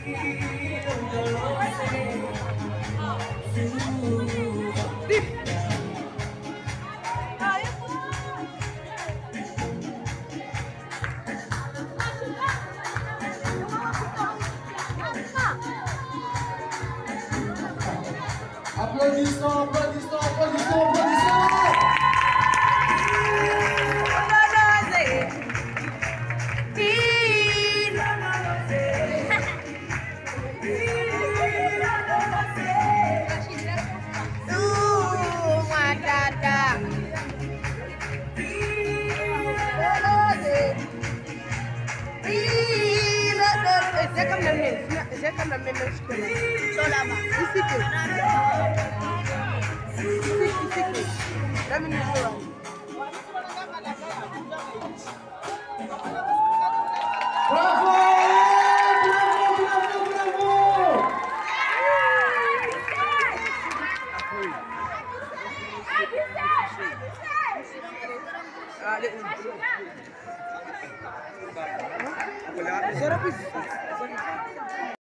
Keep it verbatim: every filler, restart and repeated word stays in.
Applaudissements, applaudissements, applaudissements, applaudissements. J'ai comme la même chose. Sur la main. Ici que. Ici, ici que. La minute. Bravo! Bravo, bravo, bravo! Allez. Zéro plus.